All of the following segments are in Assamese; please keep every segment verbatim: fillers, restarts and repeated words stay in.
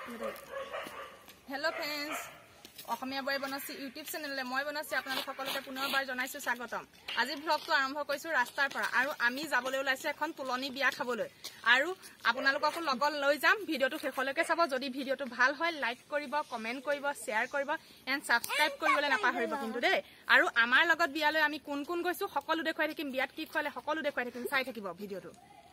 Hello friends, অসমীয়া বয় বনাছি ইউটিউব চেনেললে মই বনাছি আপোনালোক সকলোকে পুনৰবাৰ জনাইছো স্বাগতম। আজি ব্লগটো আৰম্ভ কৰিছো ৰাস্তাৰ পৰা আৰু আমি যাবলৈ ওলাইছে এখন তুলনি বিয়া খাবলৈ আৰু আপোনালোকক লগত লৈ যাম। ভিডিওটো শেষলৈকে চাব। যদি ভিডিওটো ভাল হয় লাইক কৰিব, কমেন্ট কৰিব, শেয়াৰ কৰিব এণ্ড সাবস্ক্ৰাইব কৰিবলৈ নাপাহৰিব কিন্তু দেই। আৰু আমাৰ লগত বিয়ালৈ আমি কোন কোন গৈছো সকলো দেখুৱাই থাকিম। বিয়াত কি খোৱালে সকলো দেখুৱাই থাকিম। চাই থাকিব ভিডিওটো।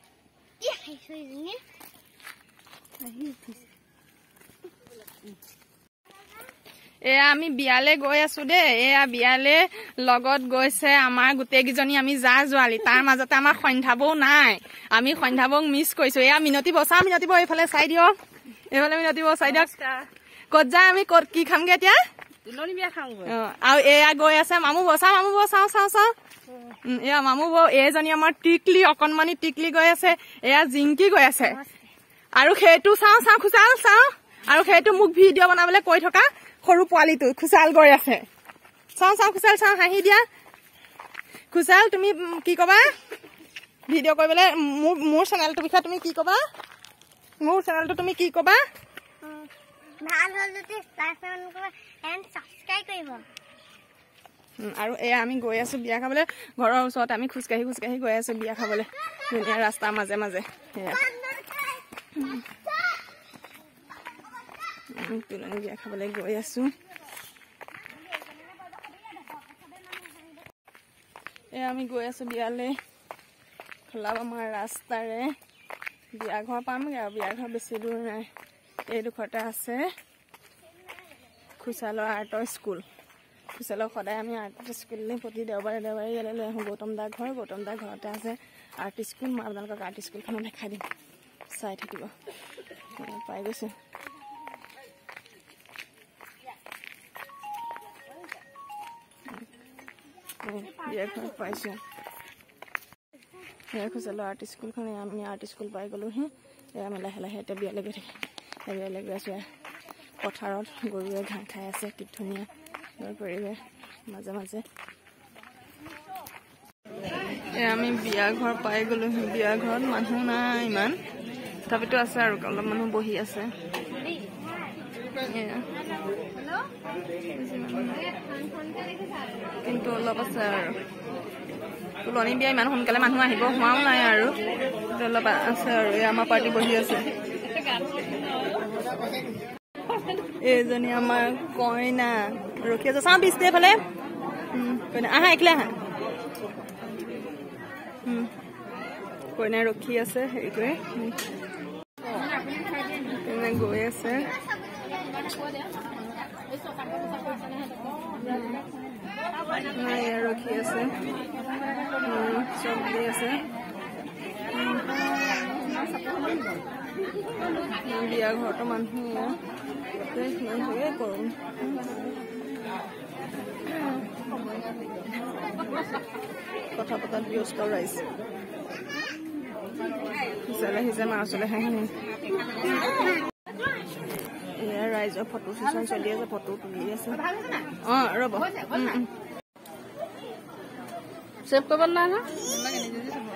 এয়া আমি বিয়ালে গৈ আছো দে। এয়া বিয়ালে লগত গৈছে আমাৰ গোটেইকেইজনী আমি যা যোৱালি। তাৰ মাজতে আমাৰ সন্ধ্যাবৌ নাই। আমি সন্ধ্যাবৌক মিছ কৰিছো। এয়া মিনতি বচা মিনতি বৌ এইফালে চাই দিয়ক। এইফালে মিনতি বৌ চাই দিয়ক। ক'ত যা আমি ক'ত কি খামগে এতিয়া? তুলনি বিয়া খামগৈ। আৰু এয়া গৈ আছে মামু বৌ। চা মামু বৌ চাওঁ চাওঁ চাওঁ। এয়া মামু বৌ। এইজনী আমাৰ টিকলি অকণমানি টিকলি গৈ আছে। এয়া জিংকি গৈ আছে। আৰু সেইটো চাওঁ চাওঁ খুচাল চাওঁ। আৰু সেইটো মোক ভিডিঅ' বনাবলৈ কৈ থকা সৰু পোৱালিটো খুচাল গৈ আছে। চাওঁ চাওঁ খুচাল চাওঁ হাঁহি দিয়া। খুচাল তুমি কি কবা ভিডিঅ' কৰিবলৈ? মোৰ মোৰ চেনেলটোৰ বিষয়ে তুমি কি কবা? মোৰ চেনেলটো তুমি কি কবা? ভাল হ'ল যদি লাইক এণ্ড সাবস্ক্ৰাইব কৰিব। আৰু এয়া আমি গৈ আছো বিয়া খাবলৈ। ঘৰৰ ওচৰত আমি খোজকাঢ়ি খোজকাঢ়ি গৈ আছো বিয়া খাবলৈ। ধুনীয়া ৰাস্তাৰ মাজে মাজে সেয়া তুলনি বিয়া খাবলৈ গৈ আছো। এয়া আমি গৈ আছো বিয়ালে। খোলাব আমাৰ ৰাস্তাৰে বিয়া ঘৰ পামগে আৰু বিয়া ঘৰ বেছি দূৰ নাই। এইডোখৰতে আছে খুচালৰ আৰ্টৰ স্কুল। খুচালৰ সদায় আমি আৰ্ট স্কুললৈ প্ৰতি দেওবাৰে দেওবাৰে ইয়ালৈ লৈ আহোঁ। গৌতম দা ঘৰ গৌতম দা ঘৰতে আছে আৰ্ট স্কুল। মই আপোনালোকক আৰ্ট স্কুলখনো দেখাই দিম, চাই থাকিব। পাই গৈছো। বিয়া ঘৰ পাইছো। সেয়া খুচালো আৰ্ট স্কুলখন। আমি আৰ্ট স্কুল পাই গ'লোহি। এয়া আমি লাহে লাহে এতিয়া বিয়ালৈ গৈ থাকি বিয়ালৈ গৈ আছো। পথাৰত গৰুৱে ঘাঁহ খাই আছে। কি ধুনীয়া পৰিৱেশ মাজে মাজে। এয়া আমি বিয়া ঘৰ পাই গ'লোহি। বিয়া ঘৰত মানুহ নাই ইমান, তথাপিতো আছে আৰু অলপ মানুহ বহি আছে। কিন্তু অলপ আছে আৰু তুলনি বিয়া ইমান সোনকালে মানুহ আহিব হোৱাও নাই আৰু অলপ আছে আৰু এই আমাৰ পাৰ্টি বহি আছে। এইজনী আমাৰ কইনা ৰখি আছে। চাওঁ পিছতে ফালে কইনা আহা একিলে আহা। কইনা ৰখি আছে হেৰি কৰি গৈ আছে। ৰখি আছে চব দি আছে। বিয়া ঘৰতো মানুহ সিমান হয়ে কৰো। কথা পতাত ব্যস্ত ৰাইজ। সিজালে সিজে মাছলে হাঁহি এয়া ৰাইজৰ ফটো চেচন চলি আছে। ফটো তুলি আছে। অ ৰ'ব চেভ কৰিব নাই ন।